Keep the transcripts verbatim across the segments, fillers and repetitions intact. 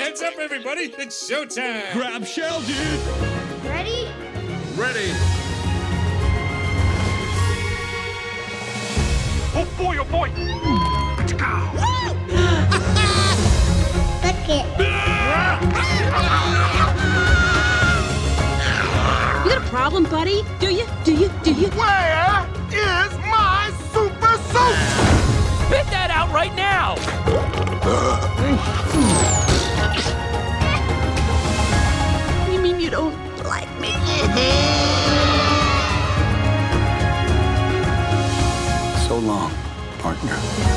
Heads up, everybody. It's showtime. Grab shell, dude. Ready? Ready. Oh boy, oh boy. Let's go. Look it. You got a problem, buddy? Do you? Do you? Do you? Where is my super suit? Spit that out right now. You mean you don't like me? So long, partner.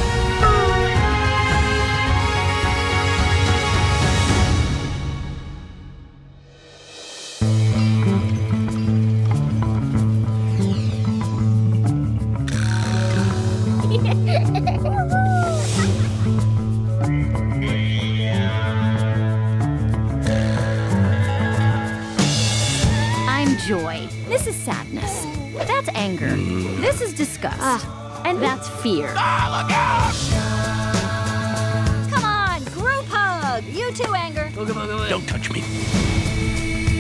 I'm joy. This is sadness. That's anger. This is disgust. Uh, and that's fear. Ah, look out! Come on, group hug. You too, anger. Don't touch me.